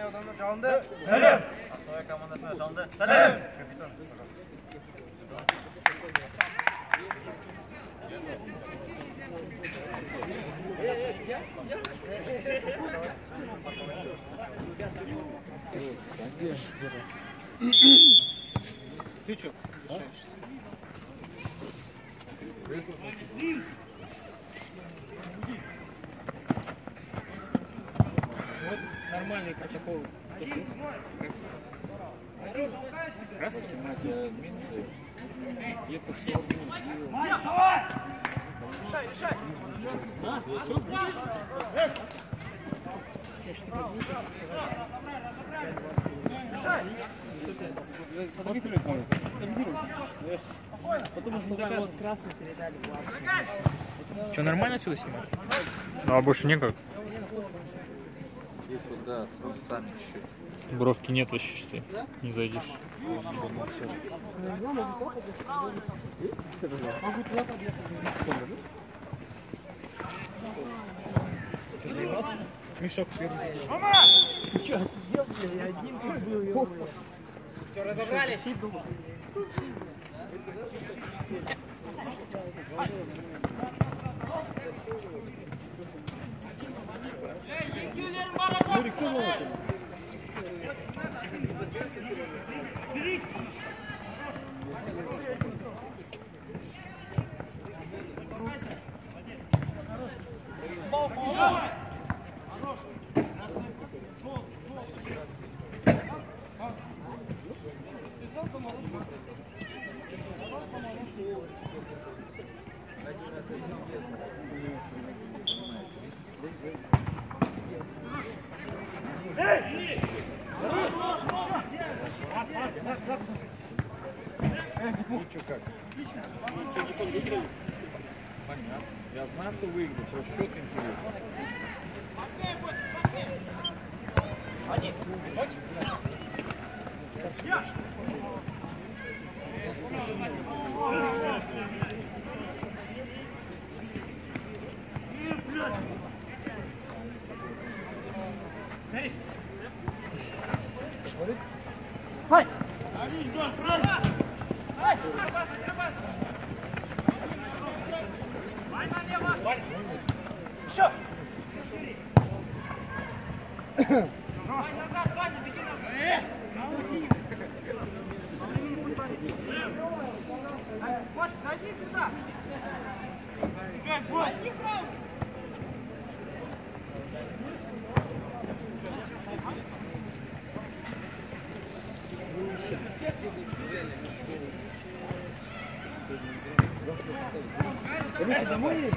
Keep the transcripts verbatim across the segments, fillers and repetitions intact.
odamlar chalindi. Salim. Aqto'y komandasiga chalindi. Salim. Kapitan. Ты чё? Вот нормальный протокол. Раз, мать, админ. Я пошел. Давай! Решай, решай! Решай! Сфотографируй, сфотографируй. Потом уже докажут. Красный передали. Что, нормально отсюда снимать? Ну а больше никак. Здесь вот, да, с ростами чуть-чуть. Бровки нет вообще, что не зайдешь. Мешок первый. Ты чё, офигел, блин, я один тут был, я был. Всё, разобрали? Юрий, кто был это? Ничего как. Понятно. Я знаю, что выиграл, про счет интересно. Один. Хай! Еще! Вань, назад, Ваня, беги назад! Вот, зайди туда! Зайди право! Руся, домой едешь?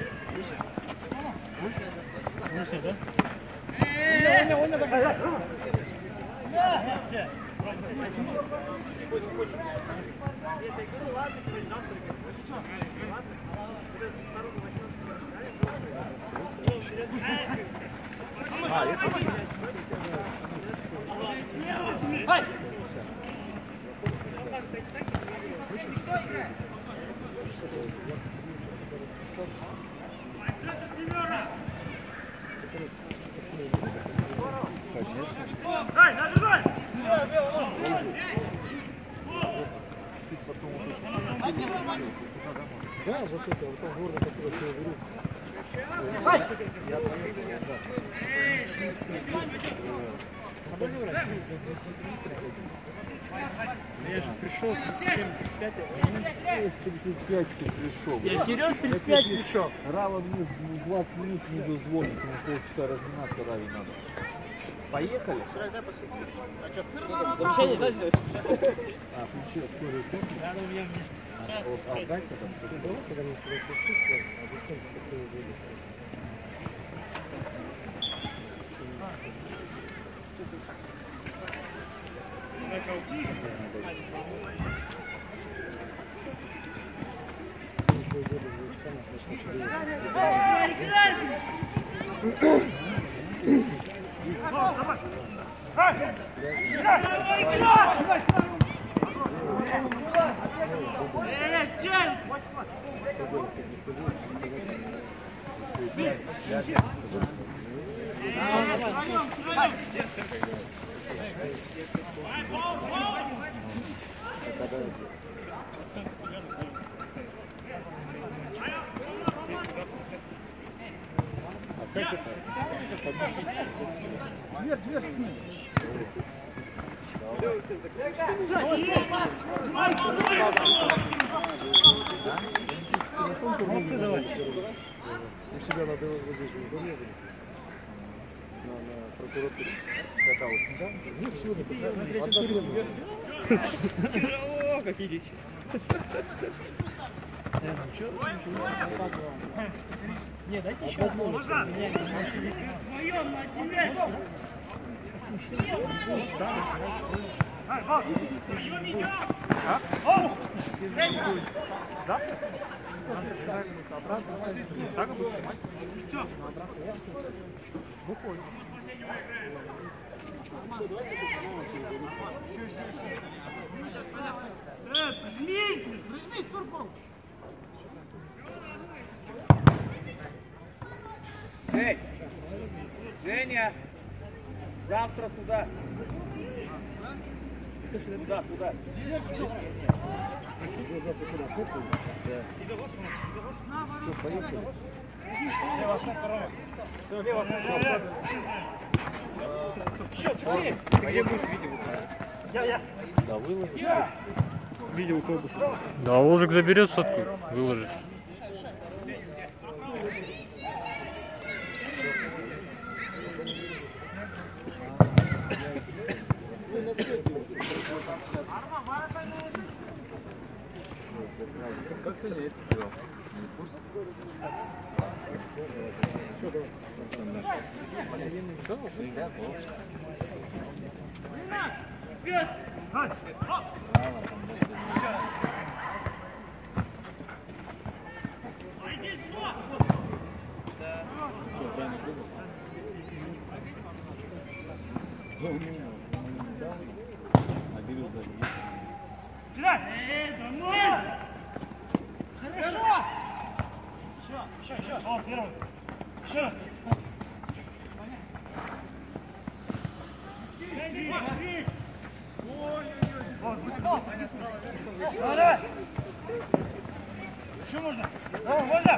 Руся, да? Оля, Оля, давай! А, это... Ай! Кто играет? Центр Семёра! Дай, нажимай! Да, вот это, вот там город, который я говорю. Я же пришел тридцать семь тридцать пять. тридцать пять ты пришел. Я серьезно тридцать пять пришел. Рава мне двадцать минут не дозвонит, ему полчаса разминаться Раве надо. Поехали? А что, что замечание, да, сделать? А, ключи открыли. Да, ну я мне. А, вот, а дайте там. Когда мне сказали, что шутка, а зачем ты такое делаешь? Молодцы, давай. У себя надо возить уже. На, на прокуратуру. Каталось. Да? Ну все, О, какие дети. Не, дайте еще. Можно? Вдвоем на один мяч. Завтра? Завтра обратно. Сага будет снимать. Что? Выходит. Э, прижмись! Прижмись, Турков! Эй! Женя! Завтра туда! Туда, туда! Все, поехали. Лево, сторона! Лево, сторона! Счет, быстрее! А я будешь видео? Я, я! Да, выложи. Видео кого будешь? Да, Волжик заберет сотку, выложит. Как сегодня это делал? Не в курсе? Все, давай. Что? Всегда было. Вперед! Что, правильно было? Да, у меня. А беру за них. Эй, домой! Хорошо! Еще, еще, еще. О, первый. Еще. Давай! Еще можно? О, можно?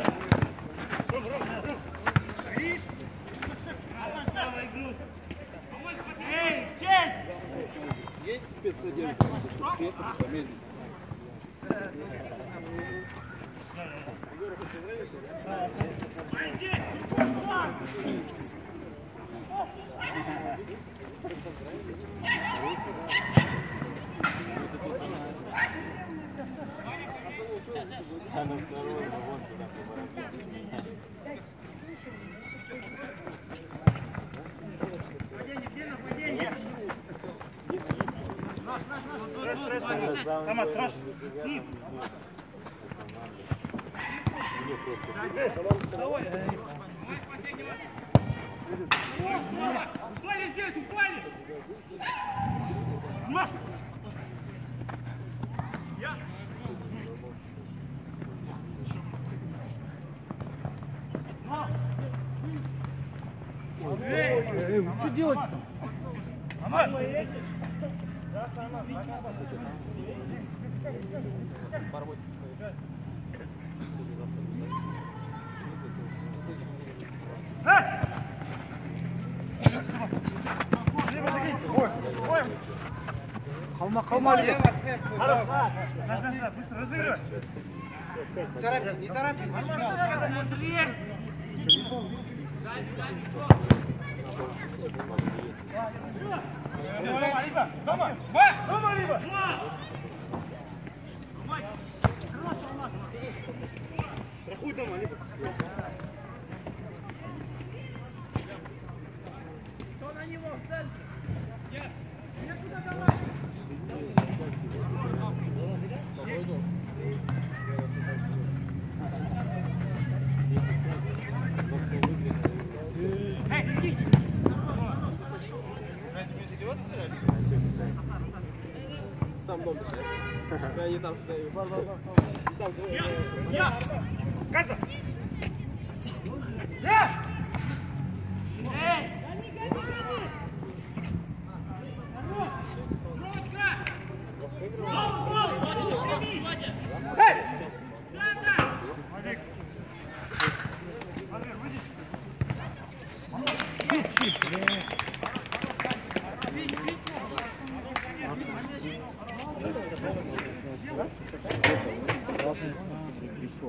Эй, честь! Есть спецодежда? Спецодежда, померить. Она второй, но вот сюда Нападение, где нападение? Наш, наш, наш. Стресс, стресс, сама страж. С ним. Давай. Упали здесь, упали. Маш. Я. Эй, эй, что делать-то? Қалма, қалма, лево. Наш, наш, наш, быстро разыгрывай. Не торопись, не торопись. Дома, либо, дома, дома, либо. Проходи дома, либо. Кто на него в центре? Я куда давай? Эй, иди! Сам дом сейчас. Я не там стою. Там двое. Я! Кasta! Я! Эй!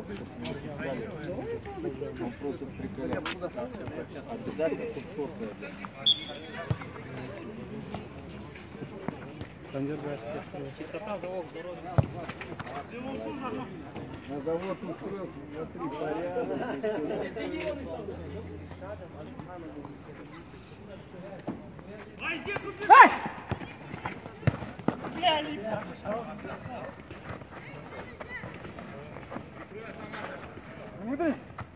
Вопросы в триколе. Сейчас обязательно шорты. Чистота, завод, здоровье. На завод устроился, смотри, порядок. Ай! Бля, ребят. Смотри.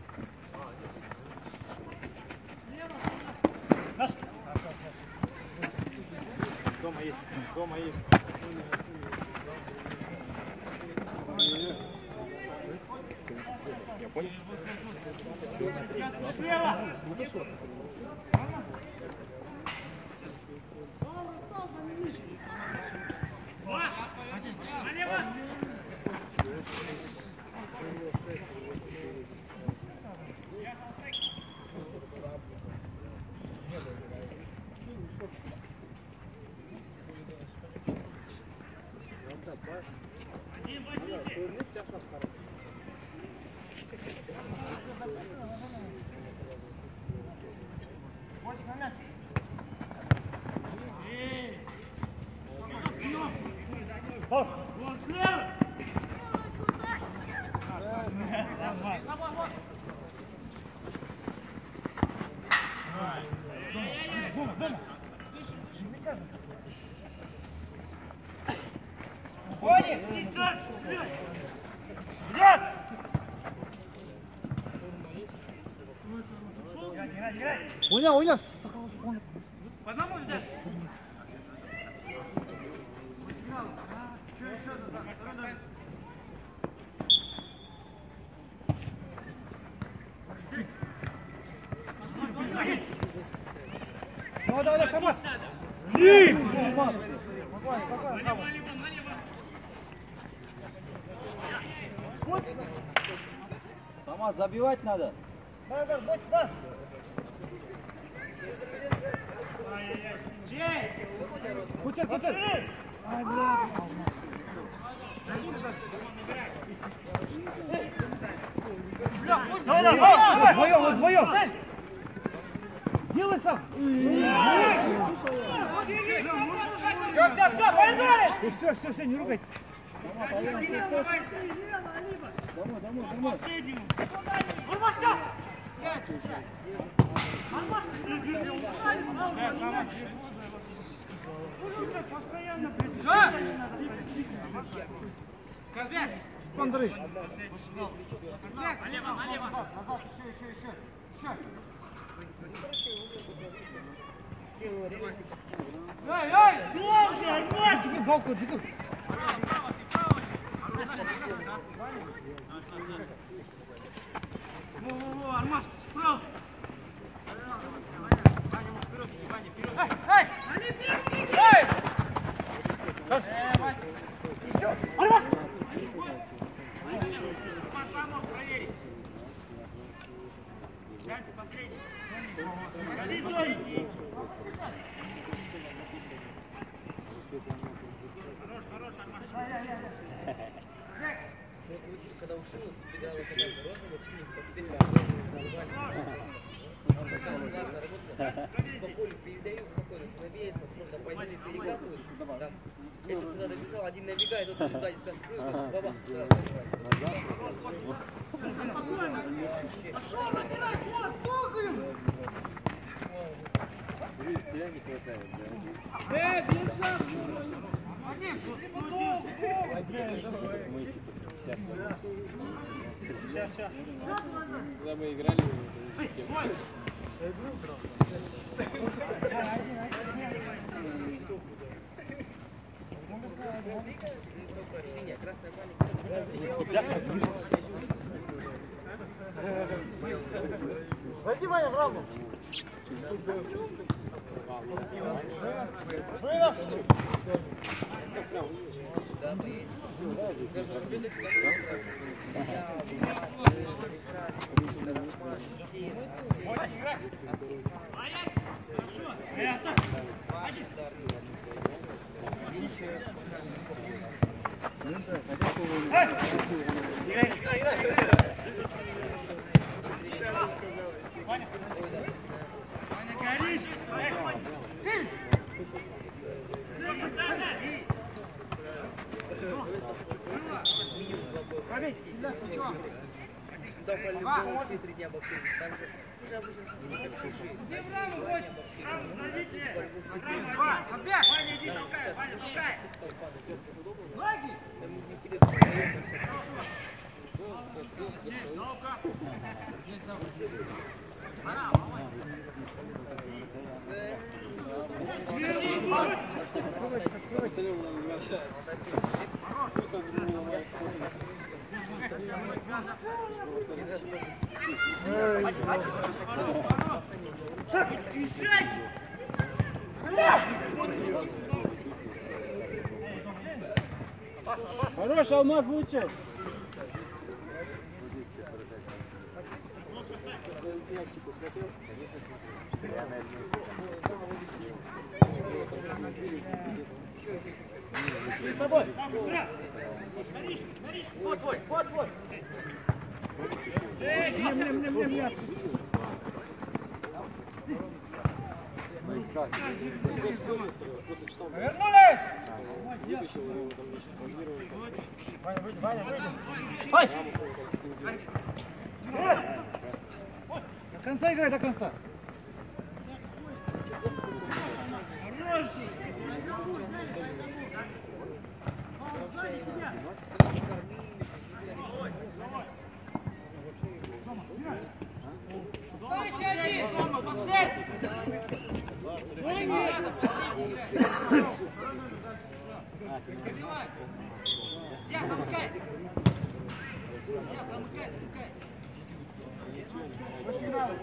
Дома есть, дома есть. Я понял. Слева! Налево! Один возьмите! Вот слева! Дома, дома! Ходит! Вперед! Уня, уня! По одному взять! Давай, давай, сама! Ли! Налево, налево, налево! Сама забивать надо. Давай, давай, давай, давай! Ай-яй-яй! Чей! Кучер, кучер! Ай, бля! Давай, давай, давай! Вдвоем, вдвоем! Делай сам! Все, все, все, пойдали! Все, все, все, не ругайтесь. Домой, домой, домой. Последнему! Армашка! Постоянно Казбек! Кондры! Налево, налево! Назад, еще, еще, еще! Еще! Эй, эй! Долго, Армаш! Галку, джигу! Во-во-во, Армаш, справа! Эй, эй! Эй! Армаш! Сам можешь проверить. Гляньте, последний. Последний. Хорош, хорош, Армаш. Когда ушил, играла команда розовых, синих, по полю передают спокойно, слабее, можно позиции перекатывают. Этот сюда добежал, один набегает, тот сзади скажет, баба, Пошел набирать, вот, полгаем! Э, держа! Один, потом! Сейчас, сейчас. когда мы играли с кем? Синяя, красная маленькая. Зайди, Ваня, в раму. Вынос! Да, поедем. Да, по-любому все три дня боксируют. Там же уже обычно как чужие. Где в раму, Бодь? Раму, зайдите! Разбег! Ваня, иди, толкай! Ваня, толкай! Ноги! Хороший алмаз лучше. С собой. Вот твой, вот твой. Нем, нем, нем, нем, нем. Вернулись! Ваня, выйди, Ваня, выйди. Ой! До конца играй, до конца. Оставайся один! Последний! Я замыкай! Я замыкай, замыкай! По сигналу!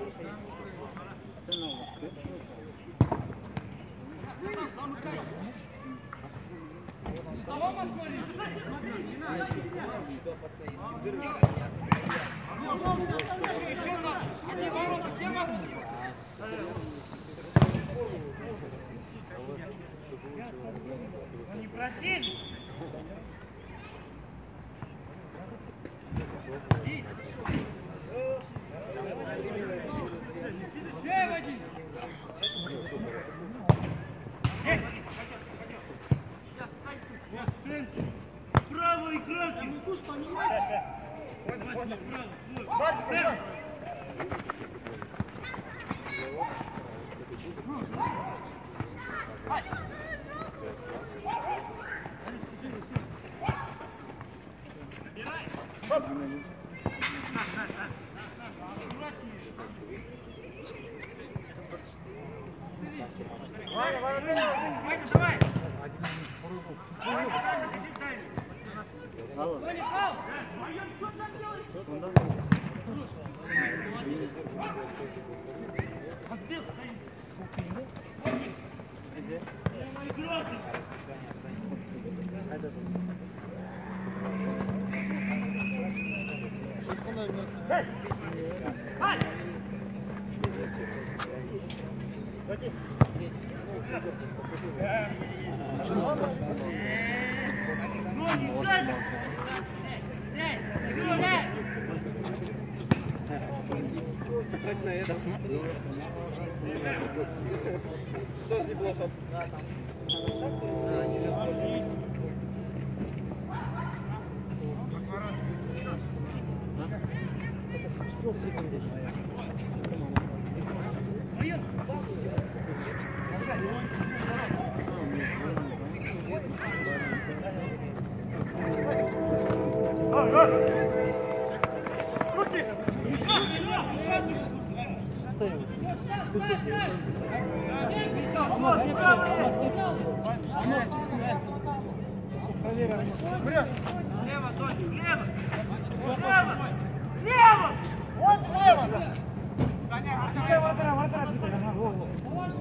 Замыкай! Кого посмотри? Смотри, не надо! Еще надо! Одни ворота, все ворота! Не просишь? Эй, Вадим! Право играть! Ну пусть поменяйся! Право! Ваня, Ваня, Ваня, давай! Ваня, Ваня, держи дальше! Ваня, пал! Что там делаешь? Отбил! Ноги сзади! Сядь! Сядь! Хоть на это смотри. Тоже неплохо. Лево, Тони, лево! Лево! Лево! Вот лево! Вратаря, вратаря, вратаря.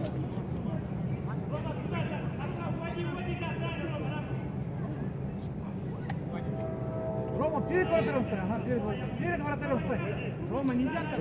Рома, перед вратарем стой, ага, перед вратарем. Перед вратарем стой. Рома, нельзя так.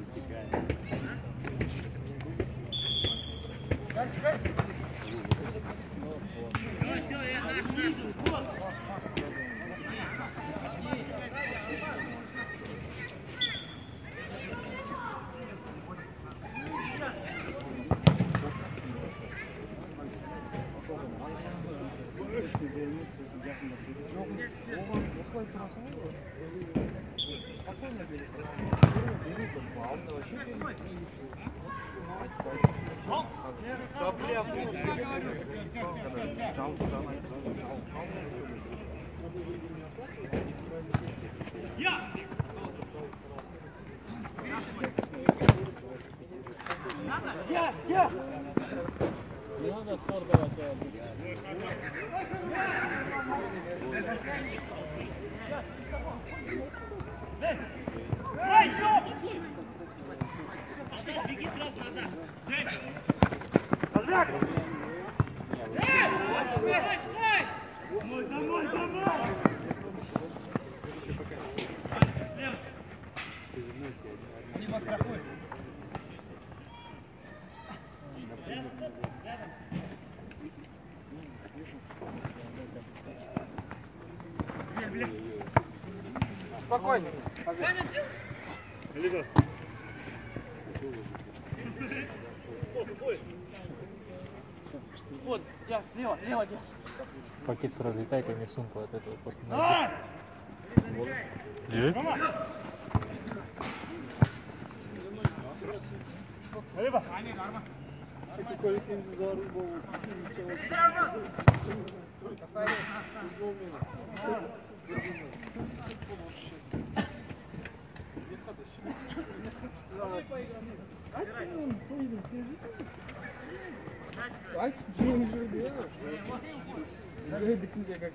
Yes, yes. Не надо фор давать. Беги сразу назад. Азбек! Домой, домой, домой! Либо страхуй. Спокойно. Либо. Вот, я слева, слева, я. Пакет сразу летай, ко мне сумку от этого просто. Давай! Лежит? Либо. Ай, чего не делаешь? Надо идти к тебе как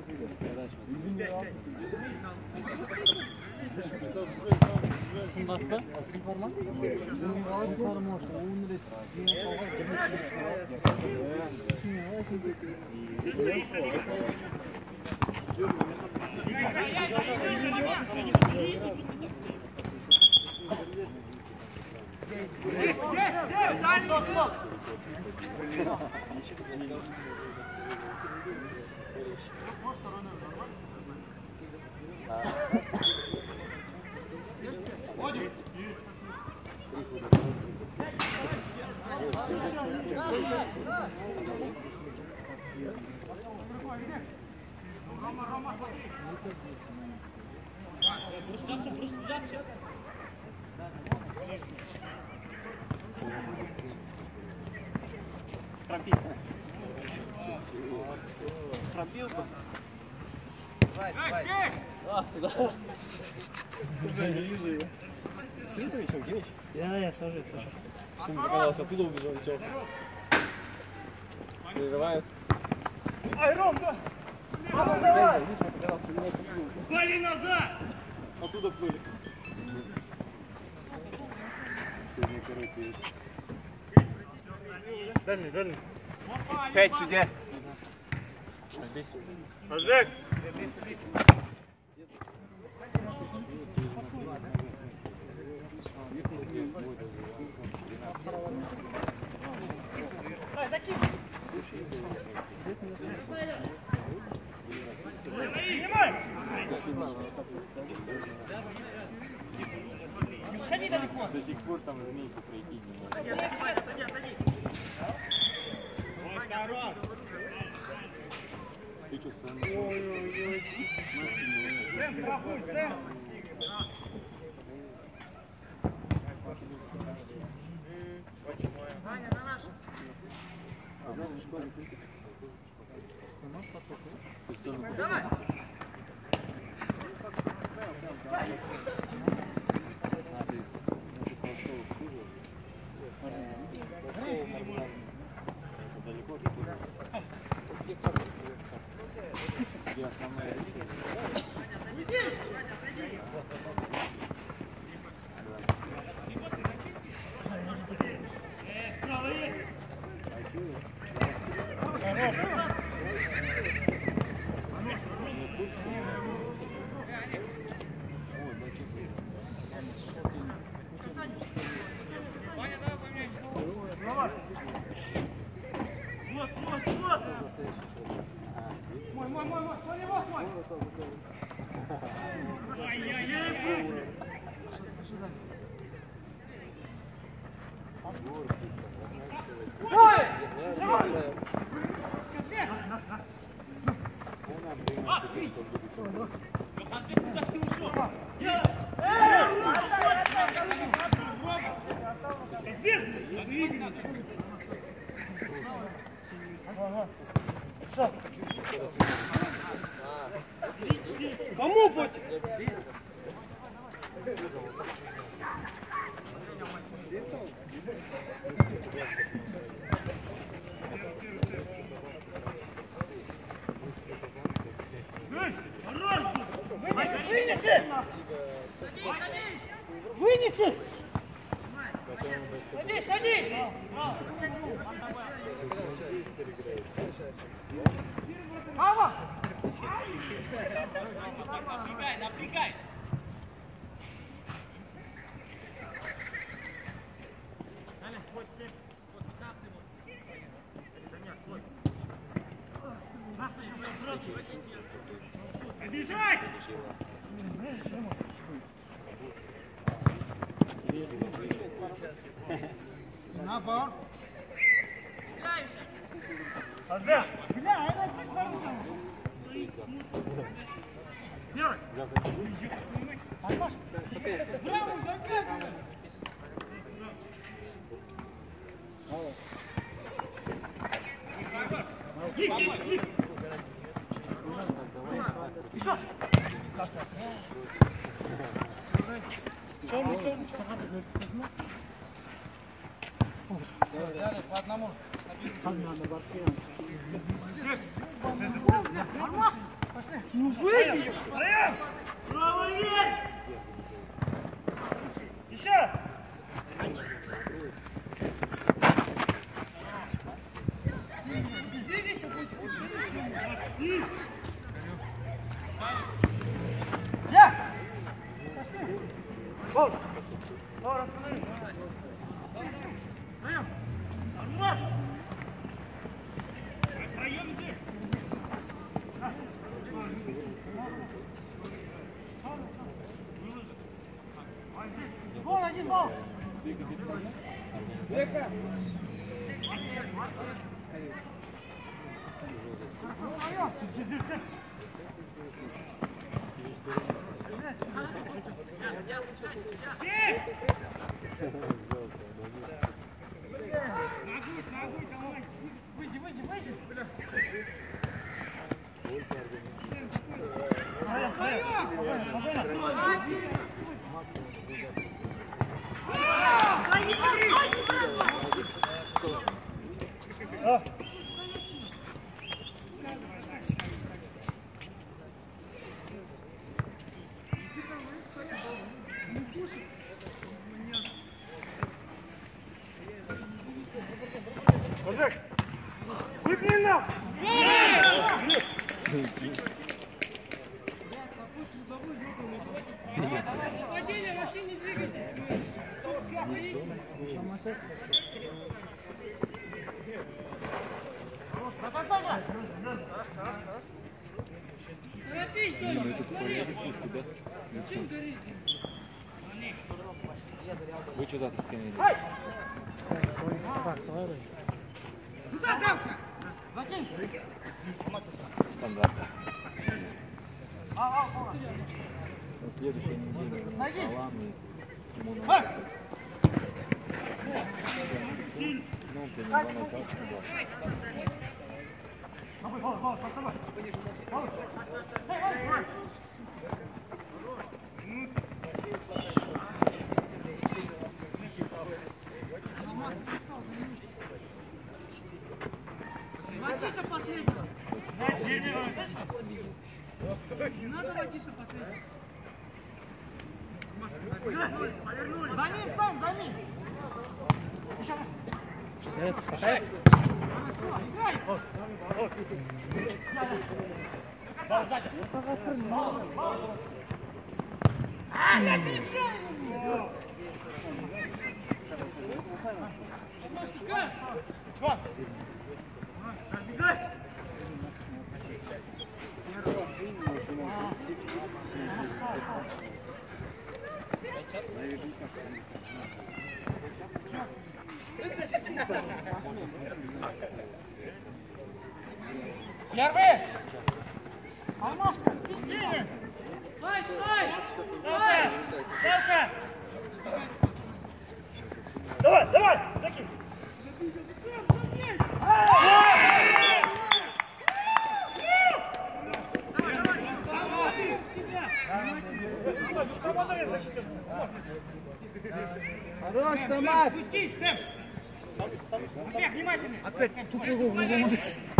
Сумбатка? Пропил. Пропил бы. Давай, давай. А, туда. Уже не вижу его. Светович, он где? Я, я, сажу, сажу. Что мне показалось, оттуда убежал, чё? Прерывает. Ай, Ром, да! Давай, давай! Вали назад! Оттуда плыли. Сегодня, короче, Дальний, дальний. пять судья. Азбек! Давай, закинь! Ходи далеко! До сих пор там змейку пройти не может. Отойди, отойди! Ты что, стоишь? Ой-ой-ой. Сэм, страхуй, Сэм! Ваня, на нашу! Давай! Где основная линия? Кому путь? Вынеси! Вынеси! Садись, садись! Мама! Напрягай, напрягай! Бежать! На пол. Бля, это здесь получилось. Первый. Браво, закидывай. Еще. Черный, черный, черный. Далее, по одному. Ну выйди! Браво, есть! Еще! Двигайся, будь! Я! Пошли! Гол! Гол, останови! Втроем! Армаш! Втроем иди! Гол, один гол! Века! Выйди, выйди, выйди! Выпни нам! Владение, вообще не двигайтесь! Торопись, Тоня! Чем горите? Вы что завтра скинете? Куда давка? Закинь! Стандартно. На следующей неделе Алан и ему нравится. Ну, ты не два на пять, Водися последнего! Не надо водиться последнего! За ним, Том, за ним! Пошли! Хорошо, играй! А, я решил! Бегай! Первый! Алмашка, спустили! Стой, стой! Стой! Стой! Давай, давай! Закинь! Хорош, Самат! Спустись, Сэм! Успех, внимательный! Опять тупой гол, не замотаешь.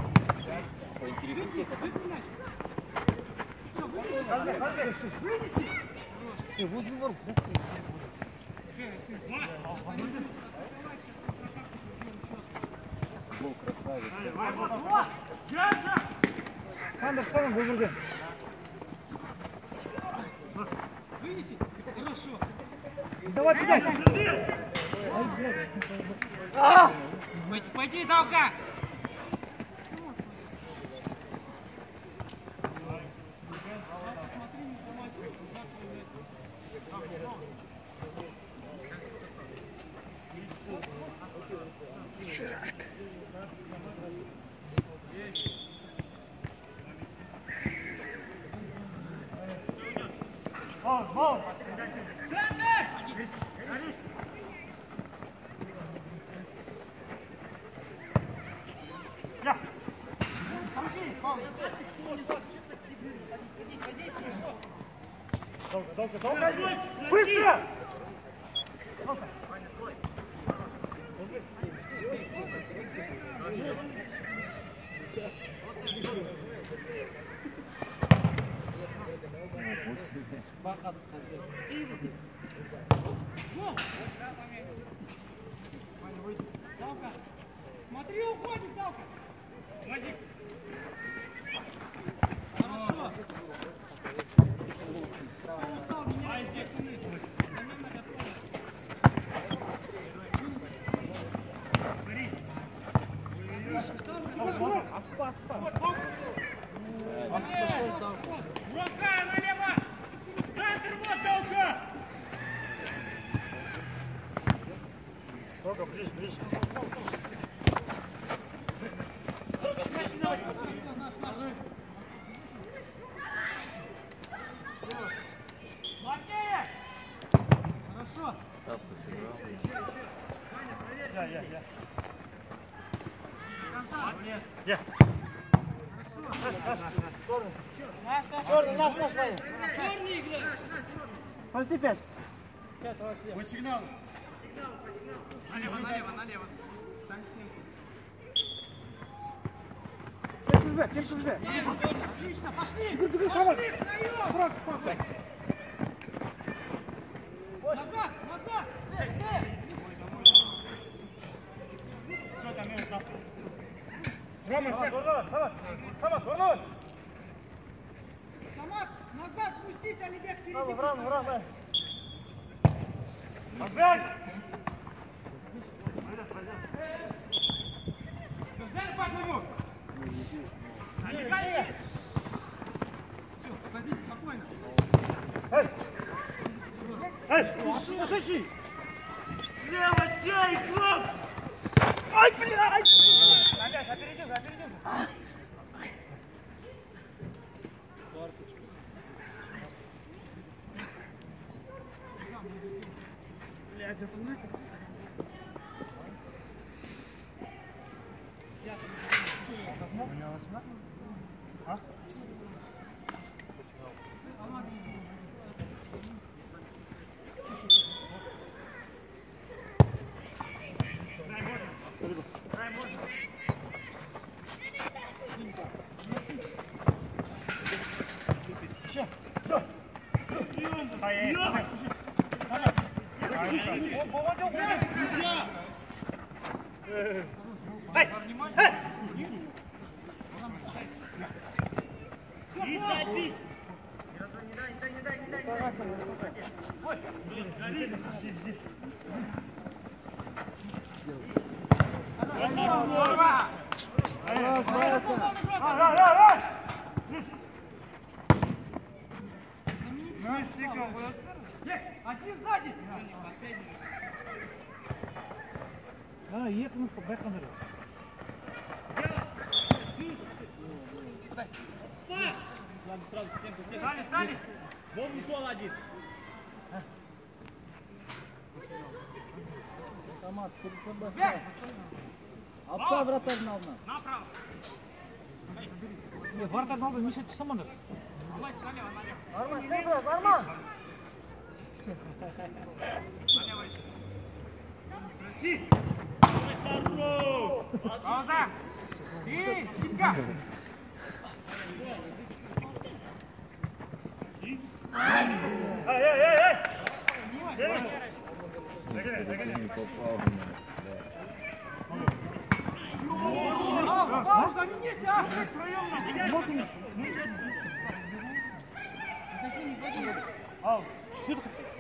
Вынеси! Э, возле ворот. Гол красавец. Держи! Сандер, сам вывергай. Вынеси! Хорошо! Давай, кидай! Пойди, Давка! Вон, вон! Долго, долго, долго! Быстро! Далка! Смотри, уходит, Далка! Мазик! Хорошо! А здесь Аспа, аспа! Рука налево! Центр, вот Далка! Долго, ближе, ближе. Хорошо. Ставку сыграл. Я, я, я. Я. Черный, наш, наш, Ваня. Черный играй. Почти пять. По сигналу. Налево, налево, налево. Киркузбек, Киркузбек. Отлично, пошли. Пошли втроем. Назад, назад. Стой, стой. Кто там его стал? Рома, Самат, Самат, Самат, Самат. Самат, назад спустись, Алибек, впереди. Рома, Рома, Рома. Отбей! Взяли по одному. Отбегай! Все, возьмите, спокойно. Эй! Эй! Послушай! Слева тяй, гоп! Ай, блядь! Опять, опередил, опередил. Блядь, это нахер. А? Один сзади! Ha, yakın bırak onları. Стали, стали! Вон ушел один. Автомат, перед Апта вратарь алдына. Направо. Не, вратарь алдына Миша çıkamadı. Арман, стой biraz, Арман! Проси! Пауза! И, скидка! Эй, эй, эй, эй! Не попал. Пауза, не неси, а! Втроем! Ал, сюда.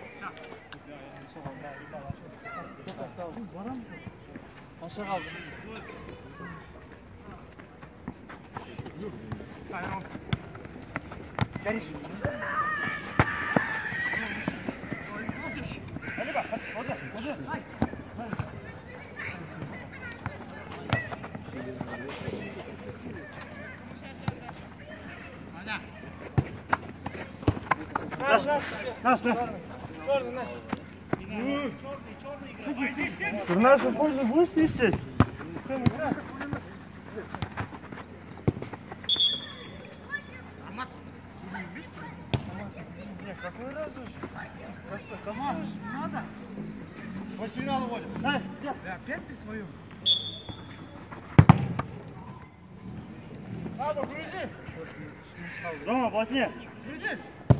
Aşağı kaldı. Geniş. Hadi bak, hadi, orada, orada. Hayır. Наш, наш, наш. В нашу пользу будешь свистеть? Какой раз уже? Кому? Надо? По сигналу водим. Да, опять ты свою. Надо, грузи. Рома, плотнее. Грузи.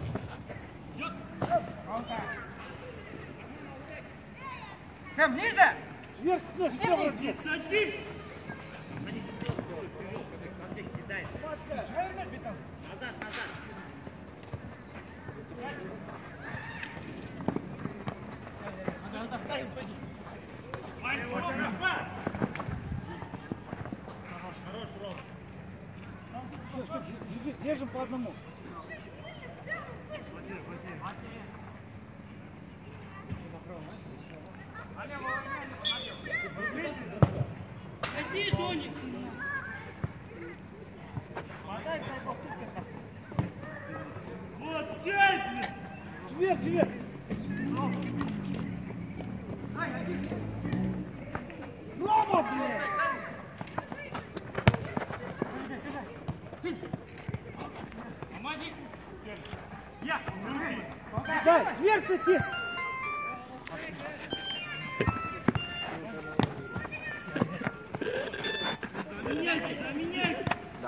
Сэм, ниже! Вверх, вверх, вверх! Садись! Назад, назад! Хорош, хорош, Ром. Держим по одному. Иди, Тоник! Подай, Сайбол, ты. Вот, чай, блин! Дверь, дверь! Рома, блин! Помоги! Я! Дай, дверь-то тес! Заменяйте, заменяйте! Да.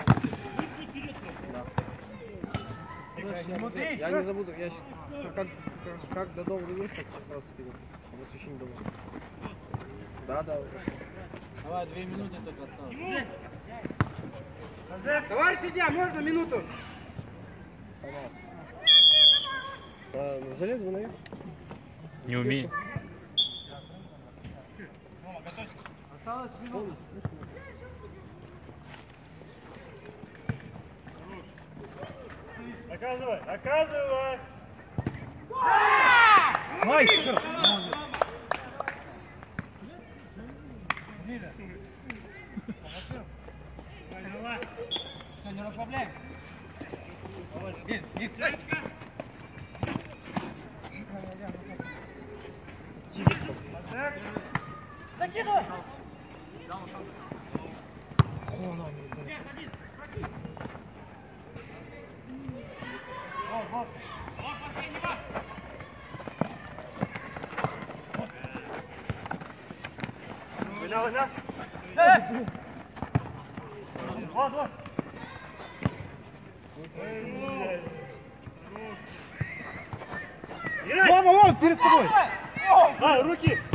Смотри, Я не забуду, я щас- как, как, как до дома вернусь, так сразу вперед. В освещении дома. Да, да, уже. Давай, две минуты только осталось. Товарищ судья, можно минуту? А, залез бы наверх. Не умею. Осталось минута. Оказывай, оказывай! Ай, все! Давай. Все, не расслабляем. Вин, Вин, закидывай! Вот, вот. Вот последний бар. Виля, виля. Вот, вот. Рома, вон, перед тобой. А, руки.